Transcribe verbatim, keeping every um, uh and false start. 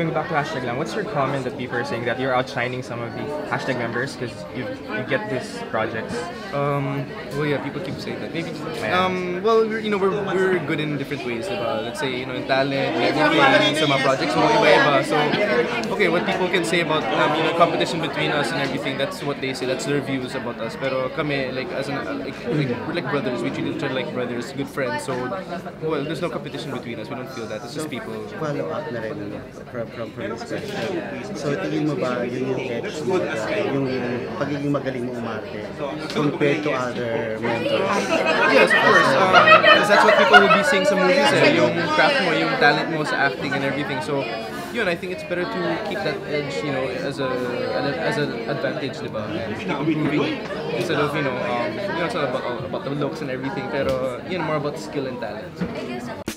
going back to hashtag lang, what's your comment that people are saying that you're outshining some of the hashtag members because you you get these projects? Um, well, yeah, people keep saying that. Maybe. Um, well, we're, you know, we're, we're good in different ways, diba? Let's say, you know, in talent, everything, sa mga projects mo, iba-iba. So, okay, what people can say about, um, you know, competition between us and everything, that's what they say, that's their views about us. Pero kami, like, as an, like, like, we're like brothers, we treat each other like brothers, good friends. So, well, there's no competition between us. We don't feel that. It's just people. Follow up na rin from, from, from this question. So, tingin mo ba yun yung edge mo, yung, yung pagiging magaling mo umarte compared to other members? Yes, of course. Um, because that's what people will be seeing sa movies, eh. Yung craft mo, yung talent mo sa acting and everything. So, yun, I think it's better to keep that edge, you know, as a as an advantage, diba? And keep improving instead of, you know, um, you know, it's not about, about the looks and everything, pero, you know, more about skill and talent.